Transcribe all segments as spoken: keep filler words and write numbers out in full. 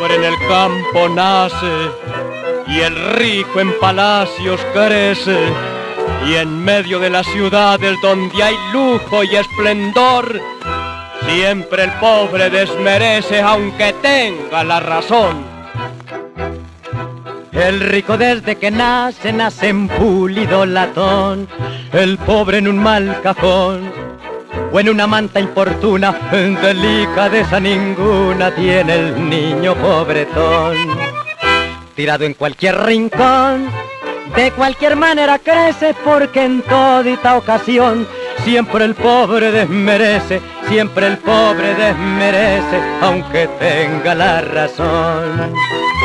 pobre en el campo nace y el rico en palacios crece, y en medio de las ciudades donde hay lujo y esplendor, siempre el pobre desmerece aunque tenga la razón. El rico desde que nace, nace en pulido latón, el pobre en un mal cajón, o en una manta importuna, delicadeza ninguna tiene el niño pobretón. Tirado en cualquier rincón, de cualquier manera crece, porque en todita ocasión siempre el pobre desmerece, siempre el pobre desmerece, aunque tenga la razón.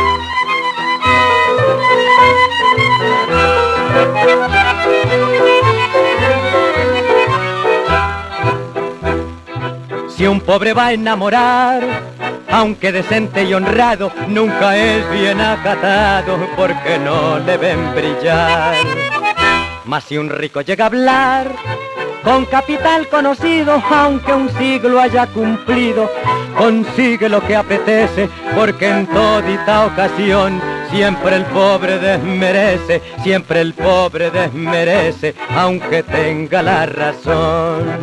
Si un pobre va a enamorar, aunque decente y honrado, nunca es bien acatado, porque no le ven brillar. Mas si un rico llega a hablar, con capital conocido, aunque un siglo haya cumplido, consigue lo que apetece, porque en todita ocasión siempre el pobre desmerece, siempre el pobre desmerece, aunque tenga la razón.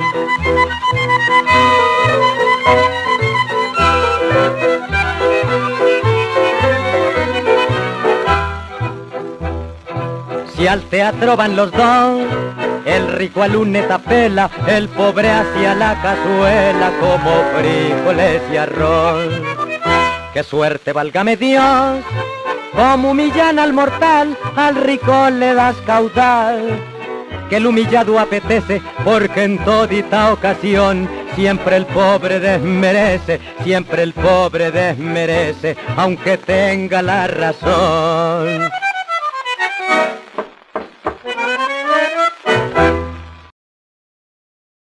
Si al teatro van los dos, el rico a luneta pela, el pobre hacia la cazuela como frijoles y arroz. ¡Qué suerte, válgame Dios! Como humillan al mortal, al rico le das caudal. Que el humillado apetece, porque en todita ocasión siempre el pobre desmerece, siempre el pobre desmerece, aunque tenga la razón.